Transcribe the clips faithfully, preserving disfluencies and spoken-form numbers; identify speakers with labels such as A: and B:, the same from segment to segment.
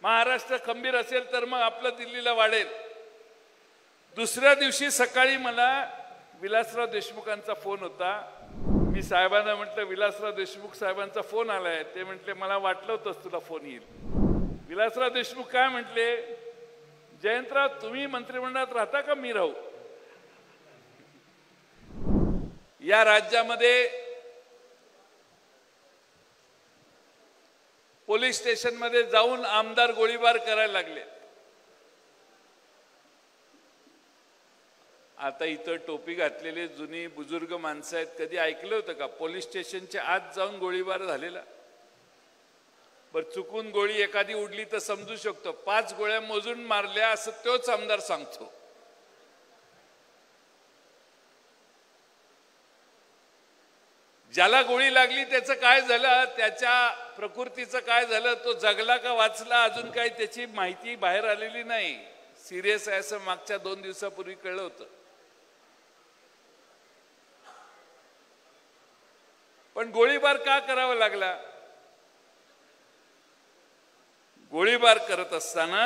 A: महाराष्ट्र खंबीर असेल तर मग आपलं दिल्लीला वाढेल। दुसऱ्या दिवशी सकाळी मला विलासराव देशमुखांचा फोन होता। मी साहेबांना म्हटलं विलासराव देशमुख साहेबांचा फोन आलाय। ते म्हटले मला वाटलं होतं तुला फोन येईल। विलासराव देशमुख काय म्हटले, जयंतराव तुम्ही मंत्रिमंडळात राहता का मी राहू? या राज्यामध्ये पोलीस स्टेशन मध्ये जाऊन आमदार गोळीबार करायला लागले। आता इथं टोपी घातलेले जुनी बुजुर्ग माणसं आहेत, कधी ऐकलं होतं का पोलीस स्टेशनच्या आत जाऊन गोळीबार झालेला? बर चुकून गोळी एखादी उडली तर समजू शकतो, पाच गोळ्या मोजून मारल्या असं तोच आमदार सांगतो। ज्याला गोळी लागली त्याचं काय झालं, त्याच्या प्रकृतीचं काय झालं, तो जगला का वाचला अजून काही त्याची माहिती बाहेर आलेली नाही। सिरियस आहे असं मागच्या दोन दिवसापूर्वी कळलं होतं। पण गोळीबार का करावा लागला? गोळीबार करत असताना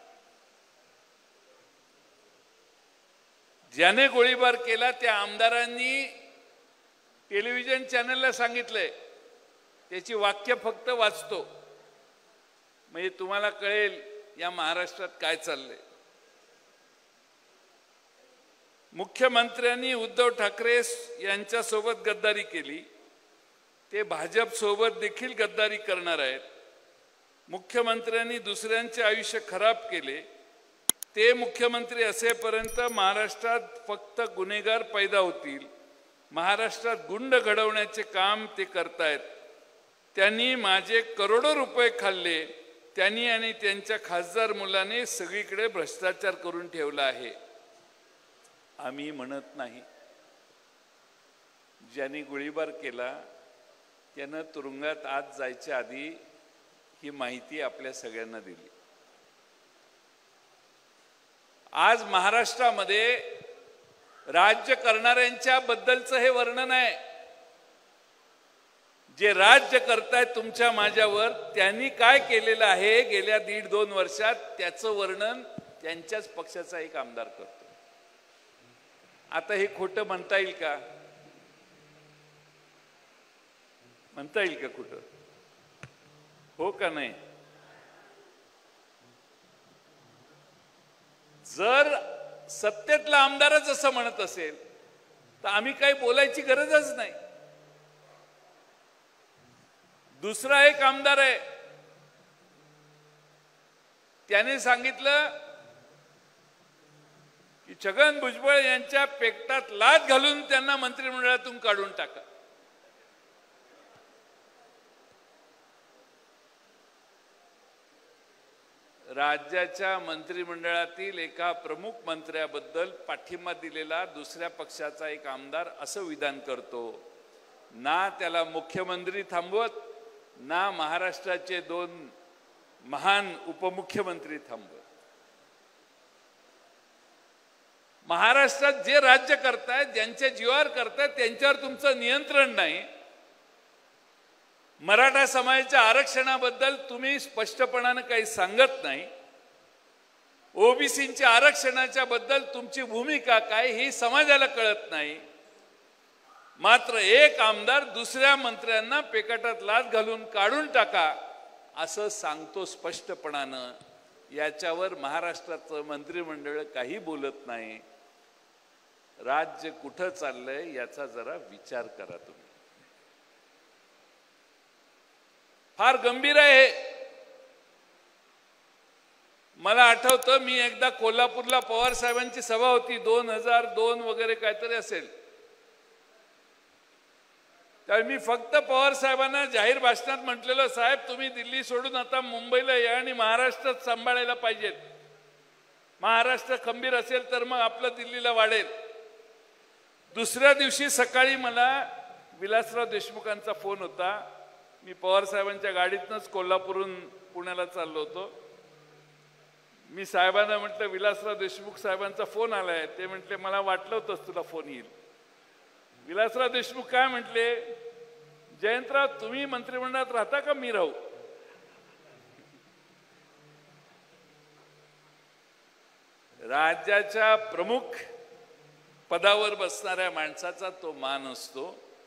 A: ज्याने गोळीबार केला त्या आमदारांनी टेलिव्हिजन चॅनलला सांगितलंय, त्याची वाक्य फक्त वाचतो म्हणजे तुम्हाला कळेल या महाराष्ट्रात काय चाललंय। मुख्यमंत्र्यांनी उद्धव ठाकरे यांच्या सोबत गद्दारी केली, ते भाजप सोबत देखील गद्दारी करणार आहेत। मुख्यमंत्र्यांनी दुसऱ्यांचे आयुष्य खराब केले, ते मुख्यमंत्री असेपर्यंत महाराष्ट्रात फक्त गुन्हेगार पैदा होतील। महाराष्ट्रात गुंड घडवण्याचे काम ते करतायत। त्यांनी माझे करोडो रुपये खाल्ले, त्यांनी आणि त्यांच्या खासदार मुलाने सगळीकडे भ्रष्टाचार करून ठेवला आहे। आम्ही म्हणत नाही, ज्यांनी गोळीबार केला त्यानं तुरुंगात आत जायच्या आधी ही माहिती आपल्या सगळ्यांना दिली। आज महाराष्ट्रामध्ये राज्य करणाऱ्यांच्या बद्दलचं हे वर्णन आहे। जे राज्य करतायत तुमच्या माझ्यावर, त्यांनी काय केलेलं आहे गेल्या दीड दोन वर्षात त्याचं वर्णन त्यांच्याच पक्षाचा एक आमदार करतो। आता हे खोटं म्हणता येईल का? म्हणता येईल का कुठं? हो का नाही? जर सत्तेतला आमदारच असं म्हणत असेल तर आम्ही काही बोलायची गरजच नाही। दुसरा एक आमदार आहे, त्याने सांगितलं की छगन भुजबळ यांच्या पेटात लाथ घालून त्यांना मंत्रिमंडळातून काढून टाका। राज्याच्या मंत्रिमंडळातील एका प्रमुख मंत्र्याबद्दल पाठिंबा दिलेला दुसऱ्या पक्षाचा एक आमदार असं विधान करतो, ना त्याला मुख्यमंत्री थांबवत ना महाराष्ट्राचे दोन महान उपमुख्यमंत्री थांबवत। महाराष्ट्रात जे राज्य करतायत, ज्यांच्या जीवावर करतायत त्यांच्यावर तुमचं नियंत्रण नाही। मराठा समाजाच्या आरक्षणाबद्दल तुम्ही स्पष्टपणाने काही सांगत नाही। ओबीसीच्या आरक्षणाच्या बद्दल तुमची भूमिका काय ही समाजाला कळत नाही। मात्र एक आमदार दुसऱ्या मंत्र्यांना पेकाटात लाथ घालून काढून टाका असं सांगतो स्पष्टपणानं। याच्यावर महाराष्ट्राचं मंत्रिमंडळ काही बोलत नाही। राज्य कुठं चाललंय याचा जरा विचार करा तुम्ही। फार गंभीर आहे हे। मला आठवतं मी एकदा कोल्हापूरला पवार साहेबांची सभा होती, दोन हजार दोन वगैरे काहीतरी असेल। त्यावेळी मी फक्त पवार साहेबांना जाहीर भाषणात म्हटलेलं, साहेब तुम्ही दिल्ली सोडून आता मुंबईला या आणि महाराष्ट्रात सांभाळायला पाहिजेत। महाराष्ट्र खंबीर असेल तर मग आपलं दिल्लीला वाढेल। दुसऱ्या दिवशी सकाळी मला विलासराव देशमुखांचा फोन होता। मी पवार साहेबांच्या गाडीतनंच कोल्हापूरहून पुण्याला चाललो होतो। मी साहेबांना म्हटलं विलासराव देशमुख साहेबांचा फोन आलाय। ते म्हटले मला वाटलं होतं तुला फोन येईल। विलासराव देशमुख काय म्हटले, जयंतराव तुम्ही मंत्रिमंडळात राहता का मी राहू? राज्याच्या प्रमुख पदावर बसणाऱ्या माणसाचा तो मान असतो,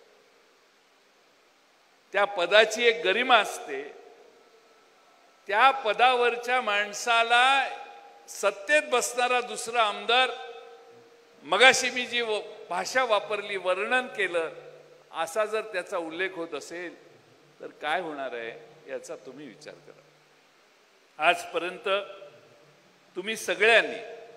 A: त्या पदाची एक गरिमा असते. त्या पदावरच्या माणसाला सत्तेत बसणारा दुसरा आमदार, मगाशी मी जी भाषा वापरली, वर्णन केलं, असा जर त्याचा उल्लेख होत असेल तर काय होणार आहे याचा तुम्ही विचार करा. आजपर्यंत तुम्ही सगळ्यांनी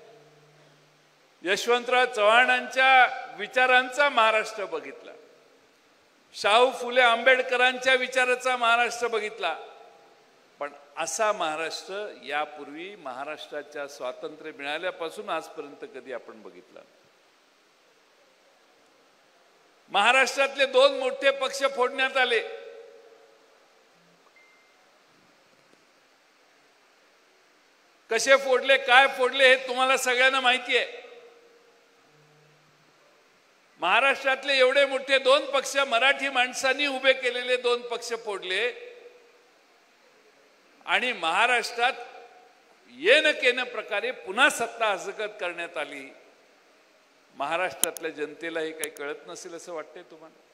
A: यशवंतराव चव्हाणांच्या विचारांचा महाराष्ट्र बघितला, शाहू फुले आंबेडकरांच्या विचाराचा महाराष्ट्र बघितला, पण असा महाराष्ट्र यापूर्वी महाराष्ट्राच्या स्वातंत्र्य मिळाल्यापासून आजपर्यंत कधी आपण बघितला. महाराष्ट्रातले दोन मोठे पक्ष फोडण्यात आले. कसे फोडले, काय फोडले हे तुम्हाला सगळ्यांना माहिती आहे. महाराष्ट्रातले एवढे मोठे दोन पक्ष, मराठी माणसांनी उभे केलेले दोन पक्ष फोडले आणि महाराष्ट्रात येन केन प्रकारे पुन्हा सत्ता हस्तगत करण्यात आली. महाराष्ट्रातल्या जनतेला हे काही कळत नसेल असं वाटतंय तुम्हाला?